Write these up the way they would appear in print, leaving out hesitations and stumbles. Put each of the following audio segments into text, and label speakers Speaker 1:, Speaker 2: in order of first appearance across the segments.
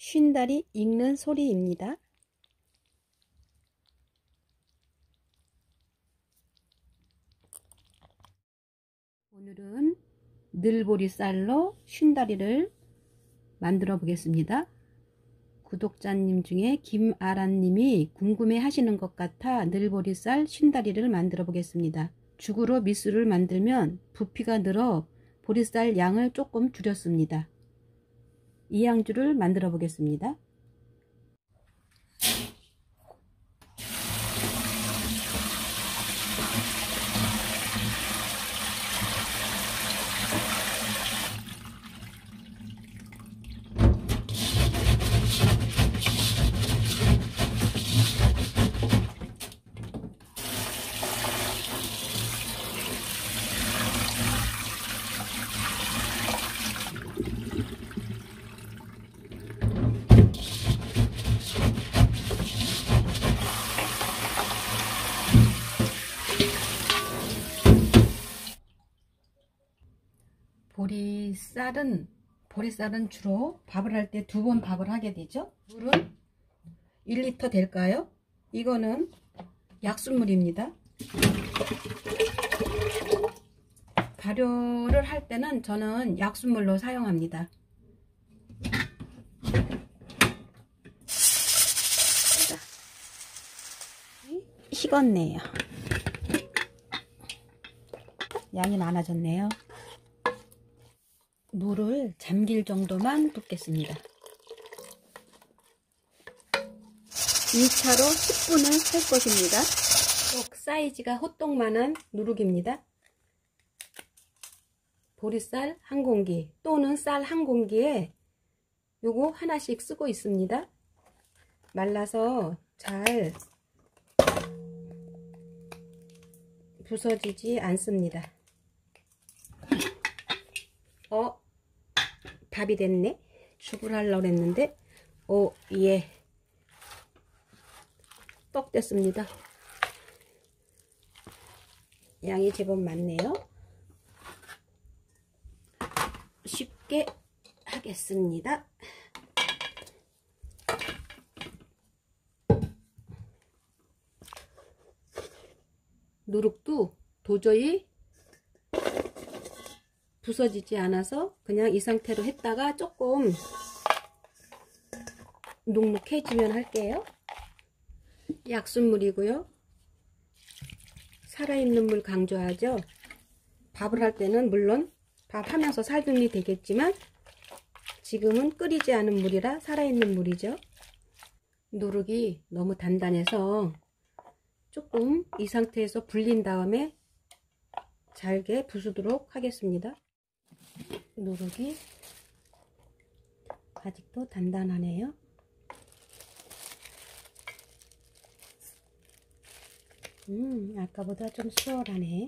Speaker 1: 쉰다리 읽는 소리입니다. 오늘은 늘보리쌀로 쉰다리를 만들어 보겠습니다. 구독자님 중에 김아란님이 궁금해 하시는 것 같아 늘보리쌀 쉰다리를 만들어 보겠습니다. 죽으로 밑술을 만들면 부피가 늘어 보리쌀 양을 조금 줄였습니다. 이양주를 만들어 보겠습니다. 보리쌀은 주로 밥을 할 때 2번 밥을 하게 되죠. 물은 1리터 될까요? 이거는 약수물입니다. 발효를 할 때는 저는 약수물로 사용합니다. 식었네요. 양이 많아졌네요. 물을 잠길 정도만 붓겠습니다. 2차로 10분을 할 것입니다. 사이즈가 호떡만한 누룩입니다. 보리쌀 1공기 또는 쌀 1공기에 요거 하나씩 쓰고 있습니다. 말라서 잘 부서지지 않습니다. 밥이 됐네. 죽을 하려고 했는데 예, 떡 됐습니다. 양이 제법 많네요. 쉽게 하겠습니다. 누룩도 도저히 부서지지 않아서 그냥 이 상태로 했다가 조금 눅눅해지면 할게요. 약수물이고요. 살아있는 물 강조하죠. 밥을 할 때는 물론 밥 하면서 살균이 되겠지만 지금은 끓이지 않은 물이라 살아있는 물이죠. 누룩이 너무 단단해서 조금 이 상태에서 불린 다음에 잘게 부수도록 하겠습니다. 누룩이 아직도 단단하네요. 아까보다 좀 수월하네.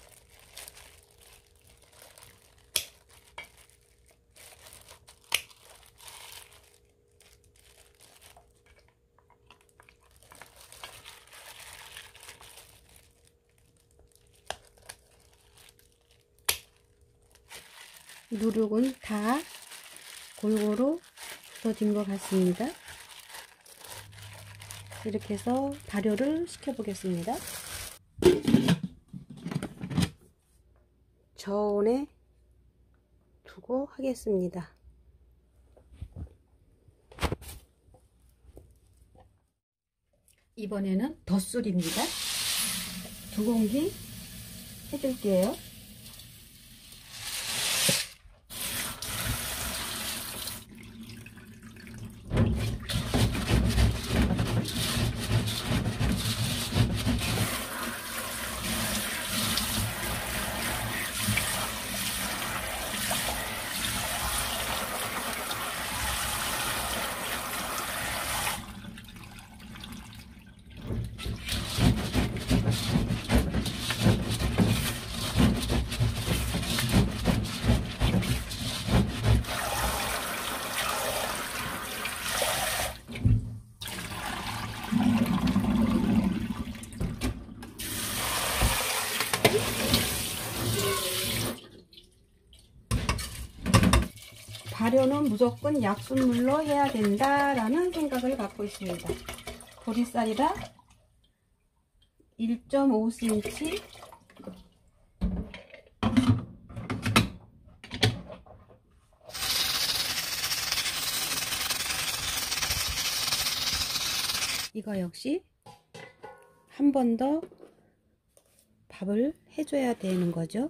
Speaker 1: 누룩은 다 골고루 부서진 것 같습니다. 이렇게 해서 발효를 시켜 보겠습니다. 저온에 두고 하겠습니다. 이번에는 덧술입니다. 2공기 해줄게요. 발효는 무조건 약순물로 해야 된다라는 생각을 갖고 있습니다. 보리쌀이라 1.5cm 이거 역시 한 번 더 밥을 해줘야 되는 거죠.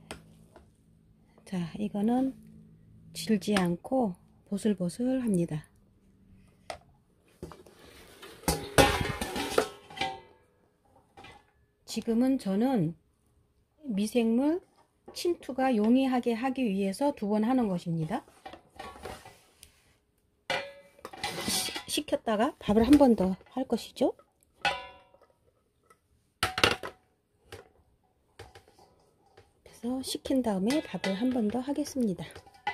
Speaker 1: 자, 이거는 질지 않고 보슬보슬 합니다. 지금은 저는 미생물 침투가 용이하게 하기 위해서 2번 하는 것입니다. 식혔다가 밥을 한 번 더 할 것이죠. 그래서 식힌 다음에 밥을 한 번 더 하겠습니다.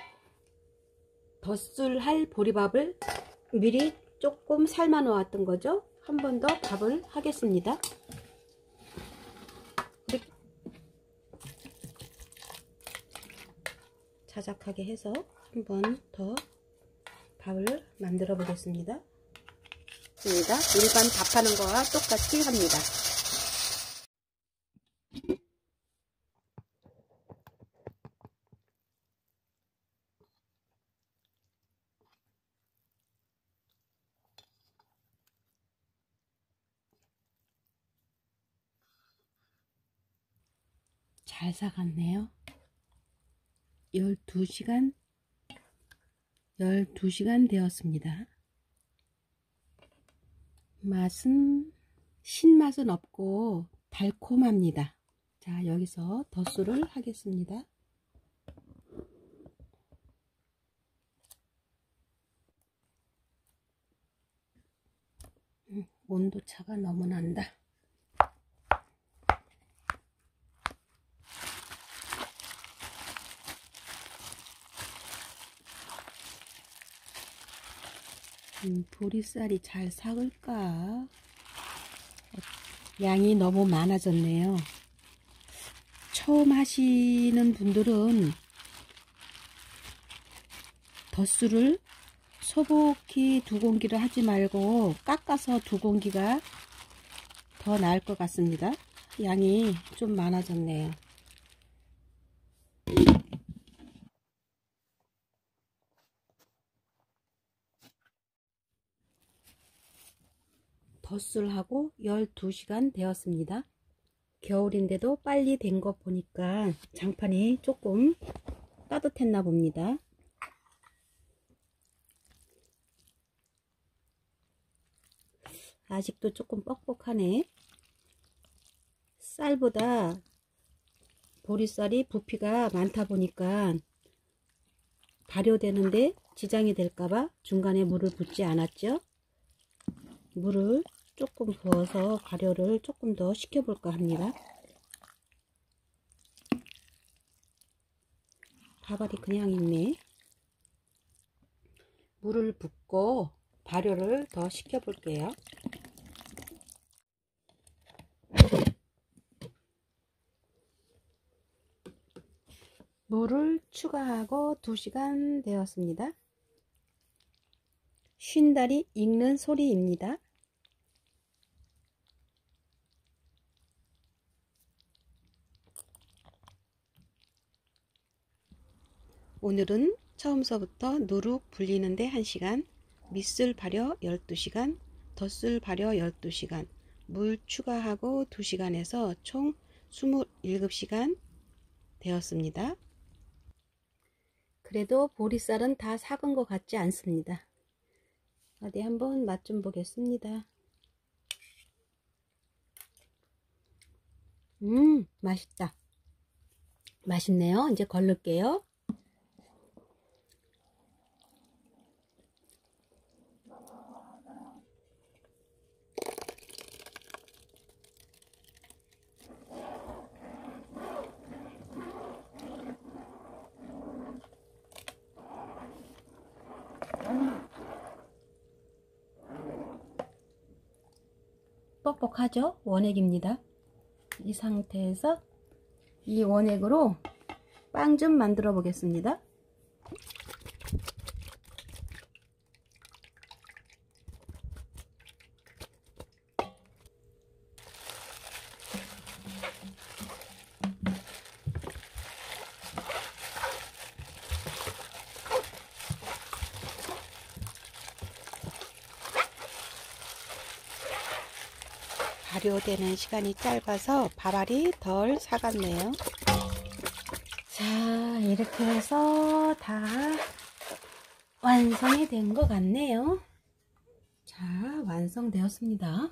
Speaker 1: 덧술할 보리밥을 미리 조금 삶아 놓았던 거죠. 한 번 더 밥을 하겠습니다. 자작하게 해서 한 번 더 밥을 만들어 보겠습니다. 일반 밥하는 거와 똑같이 합니다. 잘 사갔네요. 12시간 되었습니다. 맛은 신맛은 없고 달콤합니다. 자, 여기서 덧술을 하겠습니다. 온도차가 너무 난다. 보리쌀이 잘 삭을까? 양이 너무 많아졌네요. 처음 하시는 분들은 덧술을 소복히 2공기를 하지 말고 깎아서 2공기가 더 나을 것 같습니다. 양이 좀 많아졌네요. 덧술하고 12시간 되었습니다. 겨울인데도 빨리 된 거 보니까 장판이 조금 따뜻했나 봅니다. 아직도 조금 뻑뻑하네. 쌀보다 보리쌀이 부피가 많다 보니까 발효되는데 지장이 될까봐 중간에 물을 붓지 않았죠. 물을 조금 부어서 발효를 조금 더 시켜볼까 합니다. 밥알이 그냥 있네. 물을 붓고 발효를 더 시켜볼게요. 물을 추가하고 2시간 되었습니다. 쉰다리 익는 소리입니다. 오늘은 처음서부터 누룩 불리는데 1시간, 밑술 발효 12시간, 덧술 발효 12시간, 물 추가하고 2시간에서 총 27시간 되었습니다. 그래도 보리쌀은 다 삭은 것 같지 않습니다. 어디 한번 맛 좀 보겠습니다. 맛있다. 맛있네요. 이제 걸를게요. 뻑뻑하죠? 원액입니다. 이 상태에서 이 원액으로 빵 좀 만들어 보겠습니다. 발효되는 시간이 짧아서 밥알이 덜 사갔네요. 자, 이렇게 해서 다 완성이 된 것 같네요. 자, 완성되었습니다.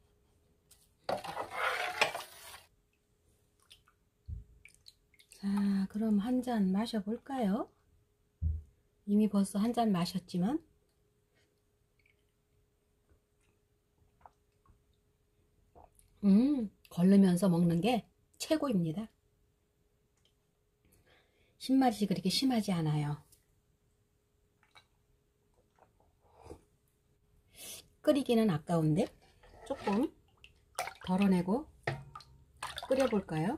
Speaker 1: 자, 그럼 한 잔 마셔볼까요? 이미 벌써 한 잔 마셨지만 걸르면서 먹는 게 최고입니다. 신맛이 그렇게 심하지 않아요. 끓이기는 아까운데 조금 덜어내고 끓여볼까요?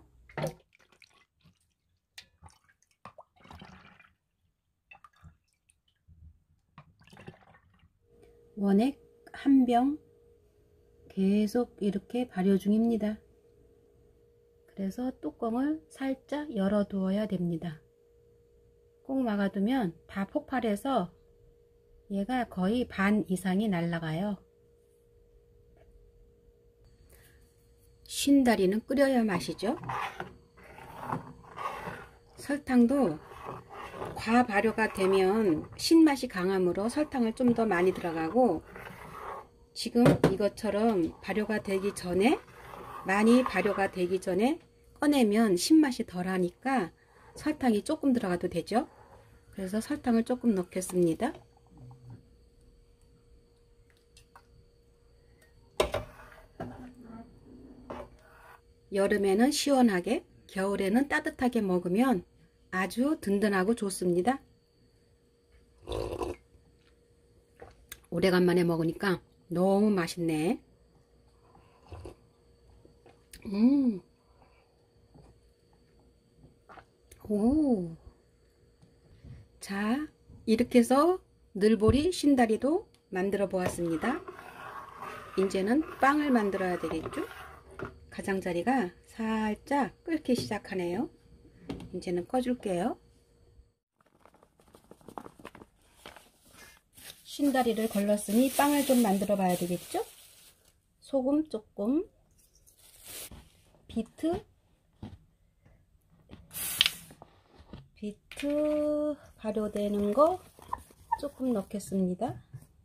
Speaker 1: 원액 한 병 계속 이렇게 발효 중입니다. 그래서 뚜껑을 살짝 열어두어야 됩니다. 꼭 막아두면 다 폭발해서 얘가 거의 반 이상이 날아가요. 신다리는 끓여야 맛이죠. 설탕도 과발효가 되면 신맛이 강하므로 설탕을 좀 더 많이 들어가고, 지금 이것처럼 발효가 되기 전에, 많이 발효가 되기 전에 꺼내면 신맛이 덜하니까 설탕이 조금 들어가도 되죠. 그래서 설탕을 조금 넣겠습니다. 여름에는 시원하게, 겨울에는 따뜻하게 먹으면 아주 든든하고 좋습니다. 오래간만에 먹으니까 너무 맛있네. 오. 자, 이렇게 해서 늘보리 신다리도 만들어 보았습니다. 이제는 빵을 만들어야 되겠죠? 가장자리가 살짝 끓기 시작하네요. 이제는 꺼줄게요. 신다리를 걸렀으니 빵을 좀 만들어 봐야 되겠죠? 소금 조금, 비트 발효되는 거 조금 넣겠습니다.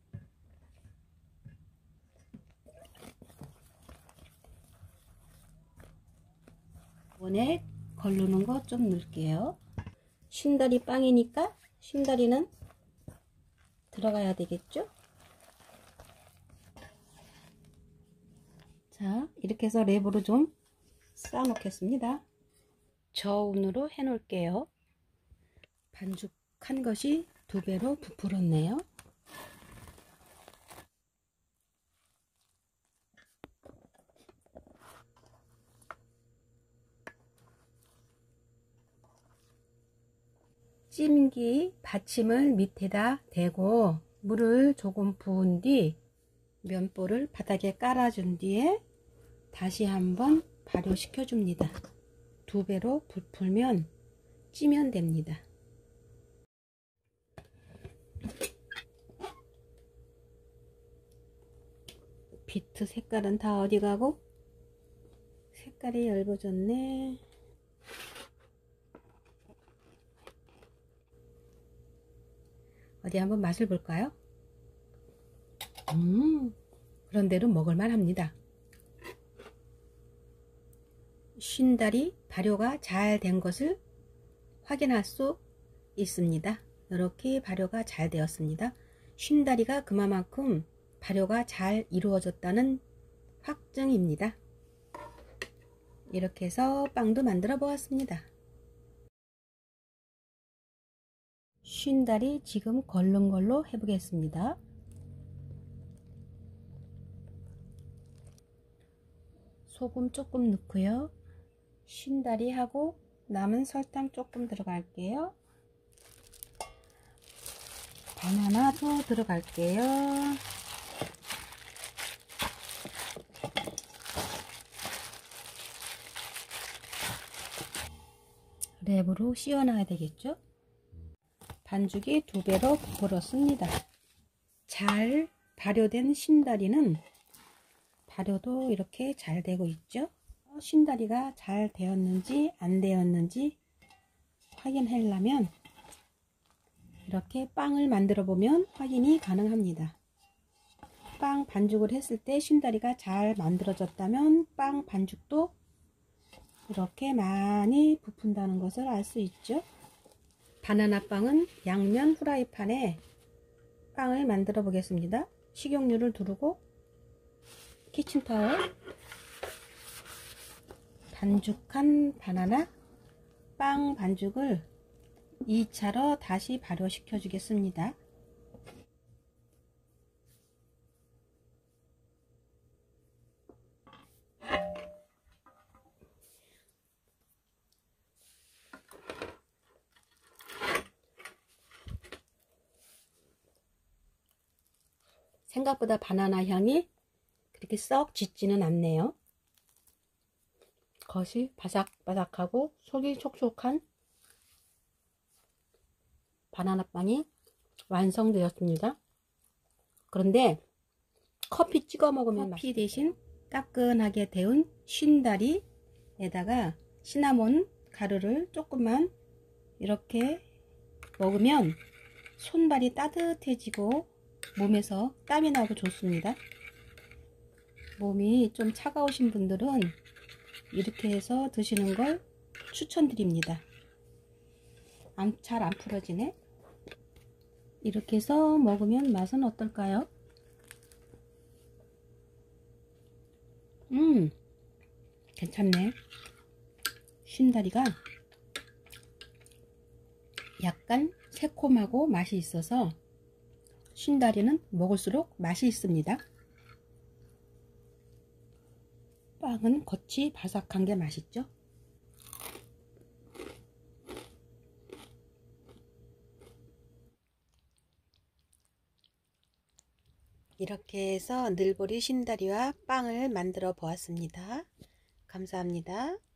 Speaker 1: 원액 걸르는 거 좀 넣을게요. 신다리 빵이니까 신다리는 들어가야 되겠죠? 자, 이렇게 해서 랩으로 좀 쌓아 놓겠습니다. 저온으로 해 놓을게요. 반죽한 것이 2배로 부풀었네요. 찜기 받침을 밑에다 대고 물을 조금 부은 뒤 면보를 바닥에 깔아준 뒤에 다시 한번 발효시켜 줍니다. 2배로 부풀면 찌면 됩니다. 비트 색깔은 다 어디 가고? 색깔이 엷어졌네. 어디 한번 맛을 볼까요? 그런대로 먹을만 합니다. 신다리 발효가 잘 된 것을 확인할 수 있습니다. 이렇게 발효가 잘 되었습니다. 신다리가 그만큼 발효가 잘 이루어졌다는 확증입니다. 이렇게 해서 빵도 만들어 보았습니다. 신다리 지금 걸른 걸로 해보겠습니다. 소금 조금 넣고요. 신다리하고 남은 설탕 조금 들어갈게요. 바나나도 들어갈게요. 랩으로 씌워놔야 되겠죠? 반죽이 2배로 부풀었습니다. 잘 발효된 신다리는 발효도 이렇게 잘 되고 있죠. 신다리가 잘 되었는지 안 되었는지 확인하려면 이렇게 빵을 만들어 보면 확인이 가능합니다. 빵 반죽을 했을 때 신다리가 잘 만들어졌다면 빵 반죽도 이렇게 많이 부푼다는 것을 알 수 있죠. 바나나 빵은 양면 후라이팬에 빵을 만들어 보겠습니다. 식용유를 두르고 키친타월, 반죽한 바나나 빵 반죽을 2차로 다시 발효시켜 주겠습니다. 생각보다 바나나 향이 그렇게 썩 짙지는 않네요. 겉이 바삭바삭하고 속이 촉촉한 바나나 빵이 완성되었습니다. 그런데 커피 찍어 먹으면 커피 대신 따끈하게 데운 신다리에다가 시나몬 가루를 조금만 이렇게 먹으면 손발이 따뜻해지고 몸에서 땀이 나고 좋습니다. 몸이 좀 차가우신 분들은 이렇게 해서 드시는 걸 추천드립니다. 잘 안 풀어지네. 이렇게 해서 먹으면 맛은 어떨까요? 괜찮네. 신다리가 약간 새콤하고 맛이 있어서 신다리는 먹을수록 맛이 있습니다. 빵은 겉이 바삭한 게 맛있죠. 이렇게 해서 늘보리 신다리와 빵을 만들어 보았습니다. 감사합니다.